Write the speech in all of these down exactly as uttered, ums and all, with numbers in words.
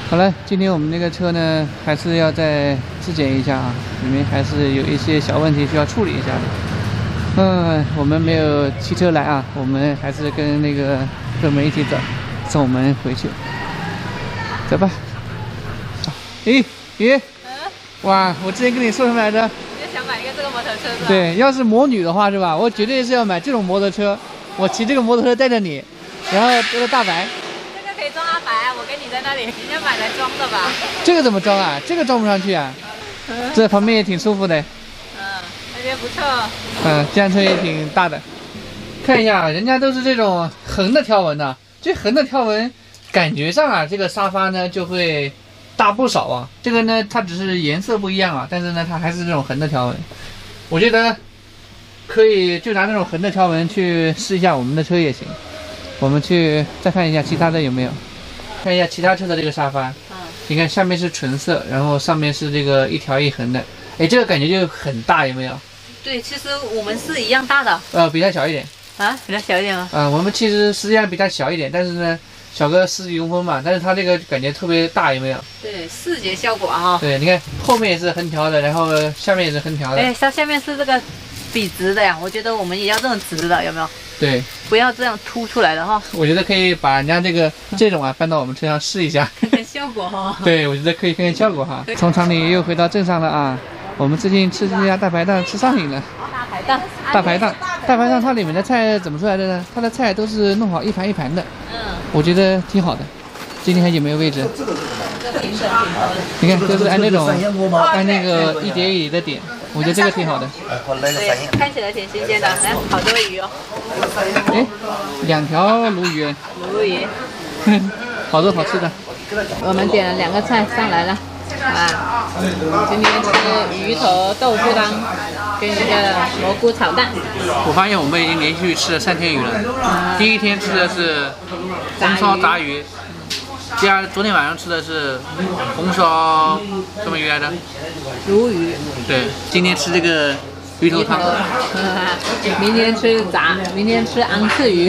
好了，今天我们那个车呢，还是要再质检一下啊，里面还是有一些小问题需要处理一下的。嗯，我们没有骑车来啊，我们还是跟那个哥们一起走，送我们回去。走吧。咦，咦，嗯，哇，我之前跟你说什么来着？ 你就想买一个这个摩托车是吧？ 对，要是魔女的话是吧？我绝对是要买这种摩托车，我骑这个摩托车带着你，然后这个大白。 这个可以装阿白，我跟你在那里，人家买来装的吧？ 这个怎么装啊？这个装不上去啊。嗯、这旁边也挺舒服的。 嗯，那边不错。 嗯，这辆车也挺大的。看一下，人家都是这种横的条纹的，这横的条纹感觉上啊，这个沙发呢就会大不少啊。这个呢，它只是颜色不一样啊，但是呢，它还是这种横的条纹。我觉得可以就拿这种横的条纹去试一下我们的车也行。我们去再看一下其他的有没有，看一下其他车的这个沙发。嗯，你看下面是纯色，然后上面是这个一条一横的。哎，这个感觉就很大，有没有？ 对，其实我们是一样大的。 呃，比它小一点。 啊，比它小一点吗？ 啊、呃，我们其实实际上比它小一点，但是呢，小个十几公分嘛，但是它这个感觉特别大，有没有？ 对，视觉效果啊。 对，你看后面也是横条的，然后下面也是横条的。 哎，它下面是这个笔直的呀，我觉得我们也要这种直的，有没有？ 对， 不要这样凸出来的哈。 我觉得可以把人家这个这种啊搬到我们车上试一下， 看看效果哈。 对，我觉得可以看看效果哈。从厂里又回到镇上了啊，我们最近吃这家大排档吃上瘾了。 大排档， 大排档，大排档，它里面的菜怎么出来的呢？它的菜都是弄好一盘一盘的，嗯，我觉得挺好的。今天还有没有位置？你看，就是按那种按那个一碟一碟的点，我觉得这个挺好的。 对，看起来挺新鲜的，哎，好多鱼哦。 哎，两条鲈鱼。 鲈鱼， 好多好吃的。 我们点了两个菜上来了。啊，今天吃鱼头豆腐汤跟一个蘑菇炒蛋。 我发现我们已经连续吃了三天鱼了。啊、第一天吃的是红烧炸鱼，第二昨天晚上吃的是红烧什么鱼来着？ 鲈鱼。对， 今天吃这个鱼头汤。 明天吃炸，明天吃昂刺鱼。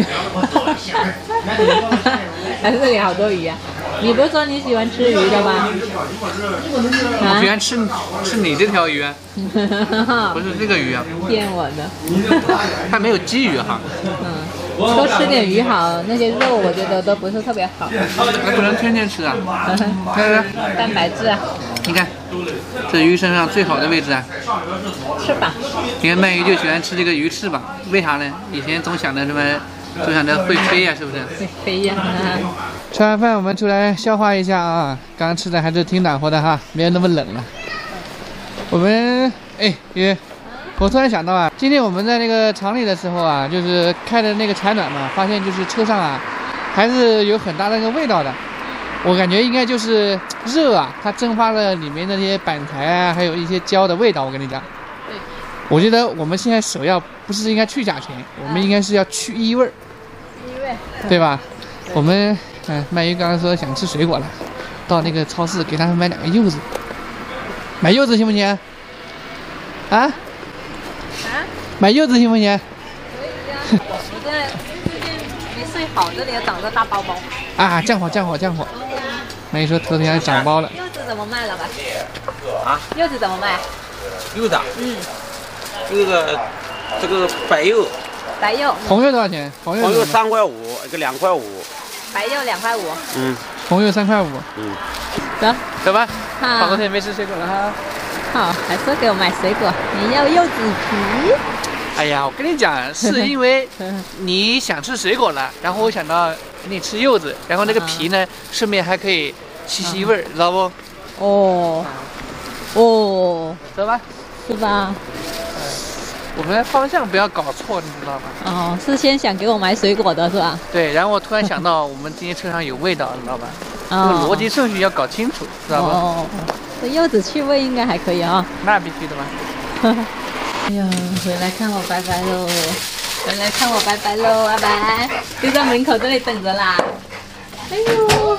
还是这里好多鱼啊！你不是说你喜欢吃鱼的吗？ 我喜欢吃吃你这条鱼啊，不是这个鱼啊。 骗我的。 它没有鲫鱼哈。 嗯，多吃点鱼好，那些肉我觉得都不是特别好。 那不能天天吃啊。看看。 蛋白质啊。 你看，这鱼身上最好的位置啊。 翅膀。 你看鳗鱼就喜欢吃这个鱼翅膀，为啥呢？以前总想着什么。就想着会飞呀、啊，是不是？ 会飞呀、啊！ 吃完饭我们出来消化一下啊，刚刚吃的还是挺暖和的哈，没有那么冷了。我们哎约，我突然想到啊，今天我们在那个厂里的时候啊，就是开的那个采暖嘛，发现就是车上啊，还是有很大的那个味道的。我感觉应该就是热啊，它蒸发了里面的那些板材啊，还有一些胶的味道。我跟你讲。我觉得我们现在首要不是应该去甲醛，我们应该是要去异味儿， 异味， 对吧？对我们，嗯、呃，鳗鱼刚刚说想吃水果了，到那个超市给他们买两个柚子，买柚子行不行？啊？啊？买柚子行不行？ 可以呀、啊。我这最近没睡好，这里也长个大包包。 啊，降火降火降火！鳗鱼说头天还长包了。 柚子怎么卖了吧？ 啊？ 柚子怎么卖？ 柚子？ 嗯。 这个这个白柚， 白柚， 红柚多少钱？红柚红柚三块五，一个两块五。 白柚两块五。 嗯，红柚三块五。 嗯， 走走吧。好多天没吃水果了哈。 好，还说给我买水果，你要柚子皮。 哎呀，我跟你讲，是因为你想吃水果了，然后我想到给你吃柚子，然后那个皮呢，顺便还可以吸吸味儿，知道不？ 哦，哦， 走吧。 是吧？ 我们的方向不要搞错，你知道吧？ 哦，是先想给我买水果的是吧？ 对，然后我突然想到，我们今天车上有味道，你知道吧？这个逻辑顺序要搞清楚，知道吧？ 哦，这柚子气味应该还可以啊。 那必须的嘛。 哎呦，回来看我拜拜喽！回来看我拜拜喽，阿白，就在门口这里等着啦。哎呦，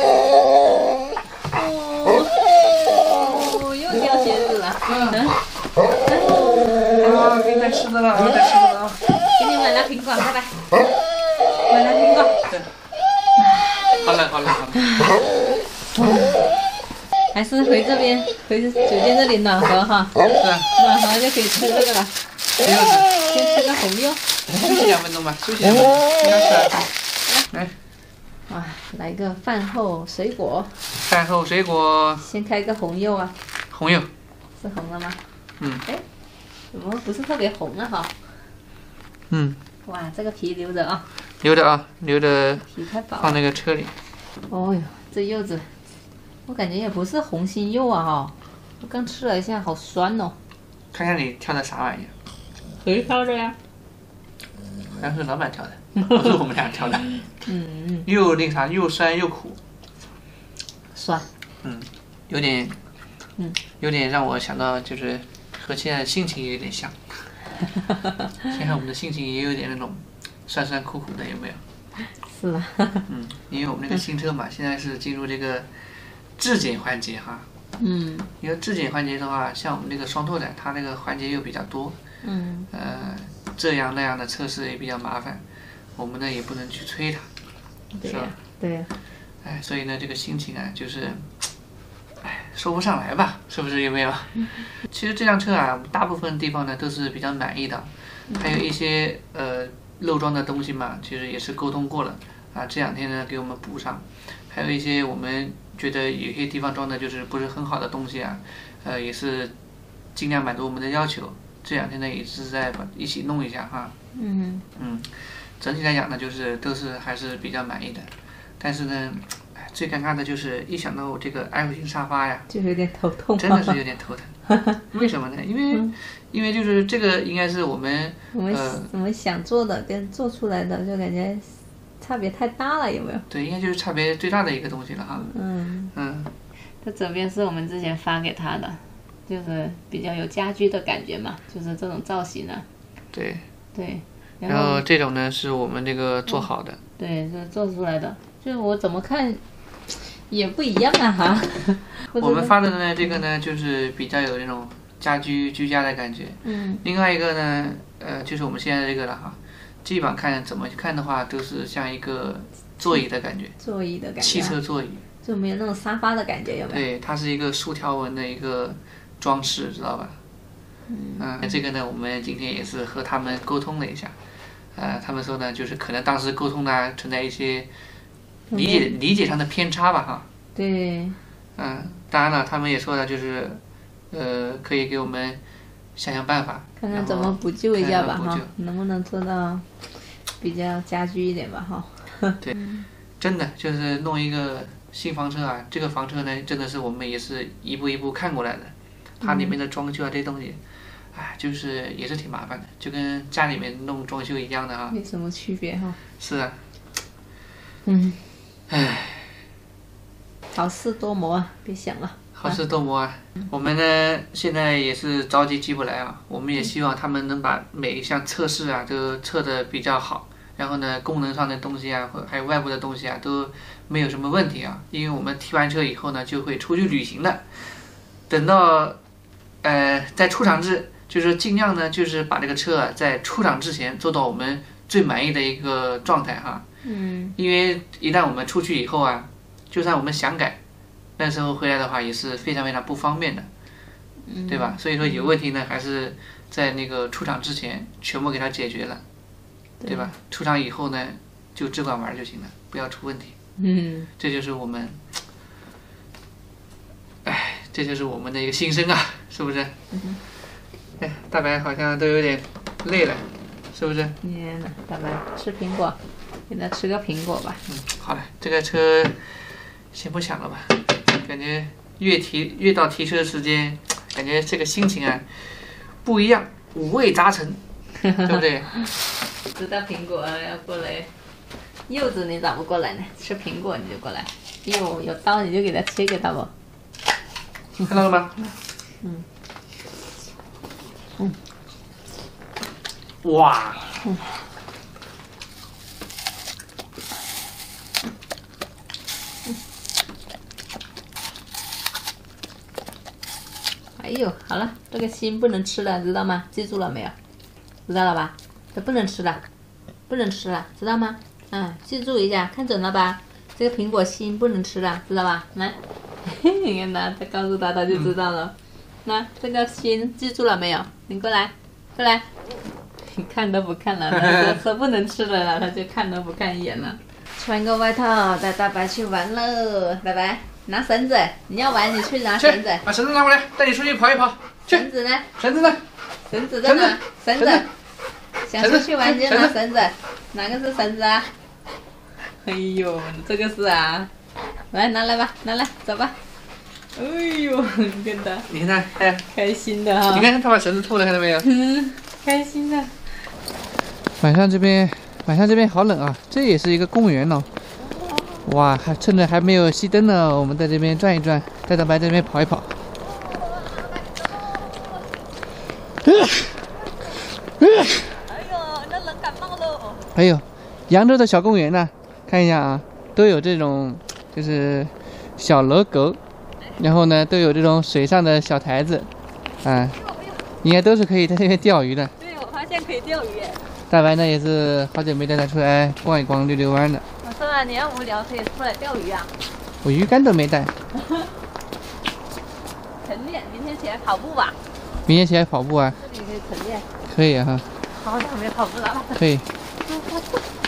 哦，又掉鞋子了。嗯。 啊，给你买吃的了，给你买吃的了。 给你买了苹果，拜拜。买了苹果。 好了好了好了。 还是回这边，回酒店这里暖和哈， 是啊， 暖和就可以吃这个了。 柚子， 先吃个红柚。 休息两分钟吧，休息两分钟，不要吃了。来， 哇，来个饭后水果， 饭后水果， 先开个红柚啊， 红柚， 是红的吗？ 嗯， 哎，怎么不是特别红啊哈？ 嗯， 哇，这个皮留着啊， 留着啊，留着皮太薄。 放那个车里。 哦哟，这柚子，我感觉也不是红心柚啊哈，我刚吃了一下，好酸哦。 看看你挑的啥玩意儿？ 谁挑的呀？ 好像是老板挑的，不是我们俩挑的。 嗯嗯， 又那个啥，又酸又苦， 酸。 嗯，有点， 嗯， 有点让我想到就是和现在的心情也有点像。现在我们的心情也有点那种酸酸苦苦的，有没有？ 是吧？ 嗯，因为我们那个新车嘛，现在是进入这个质检环节哈。 嗯因为质检环节的话，像我们这个双拓展，它那个环节又比较多， 嗯呃，这样那样的测试也比较麻烦，我们呢也不能去催它， 对呀是吧？ 对呀， 哎，所以呢，这个心情啊，就是，哎，说不上来吧，是不是？有没有？其实这辆车啊，大部分地方呢都是比较满意的，还有一些呃漏装的东西嘛，其实也是沟通过了啊，这两天呢给我们补上，还有一些我们觉得有些地方装的就是不是很好的东西啊，呃，也是尽量满足我们的要求，这两天呢也是在把一起弄一下哈。 嗯嗯，整体来讲呢，就是都是还是比较满意的，但是呢，哎，最尴尬的就是一想到我这个 F 型沙发呀， 就有点头痛。 真的是有点头疼。为什么呢？因为、 嗯因为就是这个应该是我们我们呃我们想做的跟做出来的就感觉差别太大了，有没有？ 对，应该就是差别最大的一个东西了哈。 嗯， 嗯， 这这边是我们之前发给他的，就是比较有家居的感觉嘛，就是这种造型呢。 对。 对， 然后这种呢是我们这个做好的。 对，是做出来的，就是我怎么看也不一样啊哈。 我们发的呢，这个呢就是比较有那种家居居家的感觉。 嗯。 另外一个呢，呃，就是我们现在这个了哈，基本上看怎么看的话，都是像一个座椅的感觉。 座椅的感觉。 汽车座椅。 就没有那种沙发的感觉，有没有？ 对，它是一个竖条纹的一个装饰，知道吧？嗯。这个呢，我们今天也是和他们沟通了一下，呃，他们说呢，就是可能当时沟通呢存在一些理解、嗯、理解上的偏差吧，哈。 对。 嗯，当然了，他们也说了，就是，呃，可以给我们想想办法， 看看怎么补救一下吧， 看看哈，能不能做到比较家居一点吧，哈。 对，真的就是弄一个新房车啊，这个房车呢，真的是我们也是一步一步看过来的，它里面的装修啊这些东西，哎，就是也是挺麻烦的，就跟家里面弄装修一样的啊。 没什么区别哈。 是啊。 嗯。 唉。 好事多磨啊，别想了。 好事多磨啊！嗯、我们呢现在也是着急起不来啊，我们也希望他们能把每一项测试啊都测得比较好，然后呢功能上的东西啊，还有外部的东西啊都没有什么问题啊，因为我们提完车以后呢就会出去旅行的，等到呃在出厂之，就是尽量呢就是把这个车啊在出厂之前做到我们最满意的一个状态哈。 嗯。 因为一旦我们出去以后啊。就算我们想改，那时候回来的话也是非常非常不方便的， 嗯、 对吧？所以说有问题呢，还是在那个出厂之前全部给它解决了， 对, 对吧？出厂以后呢，就只管玩就行了，不要出问题。 嗯， 这就是我们，哎，这就是我们的一个心声啊，是不是？ 嗯、 哎，大白好像都有点累了，是不是？ 天呐，大白吃苹果，给他吃个苹果吧。 嗯，好了，这个车。先不想了吧，感觉越提越到提车时间，感觉这个心情啊不一样，五味杂陈，对不对？ 知道苹果要过来，柚子你咋不过来呢？吃苹果你就过来，有有刀你就给它切给他不？ 看到了吗？ 嗯。嗯。 哇。 嗯。哎呦，好了，这个心不能吃了，知道吗？记住了没有？知道了吧？这不能吃了，不能吃了，知道吗？嗯，记住一下，看准了吧？这个苹果心不能吃了，知道吧？来， 你看他，他告诉他，他就知道了。嗯、那这个心记住了没有？你过来，过来。你看都不看了，他说说不能吃了了，他就看都不看一眼了。穿个外套，带大白去玩喽！拜拜，拿绳子，你要玩你去拿绳子。 把绳子拿过来，带你出去跑一跑。 绳子呢？ 绳子呢？ 绳子在哪？绳子。想出去玩就拿绳子，哪个是绳子啊？哎呦，这个是啊，来拿来吧，拿来走吧。哎呦，你看他， 你看他，哎， 开心的哈、哦。 你看他把绳子吐了，看到没有？ 嗯，开心的。 晚上这边，晚上这边好冷啊，这也是一个公园哦。哇，还趁着还没有熄灯呢，我们在这边转一转，带大白在这边跑一跑。哎呦， 那人感冒了。 还有，扬州的小公园呢，看一下啊，都有这种就是小楼狗，然后呢都有这种水上的小台子，啊，应该都是可以在这边钓鱼的。 对，我发现可以钓鱼。 大白呢也是好久没带他出来逛一逛、溜溜弯了。 我说了，你要无聊可以出来钓鱼啊。 我鱼竿都没带。 晨练，明天起来跑步吧。 明天起来跑步啊？ 这里可以晨练。 可以啊哈。 好久没跑步了。 可以。